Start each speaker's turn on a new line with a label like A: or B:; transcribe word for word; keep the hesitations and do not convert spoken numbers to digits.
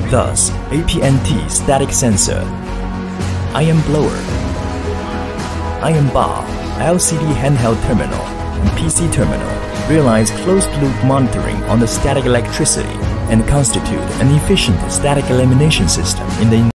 A: Thus, A P N T static sensor, iron blower, iron bar, L C D handheld terminal, and P C terminal realize closed-loop monitoring on the static electricity and constitute an efficient static elimination system in the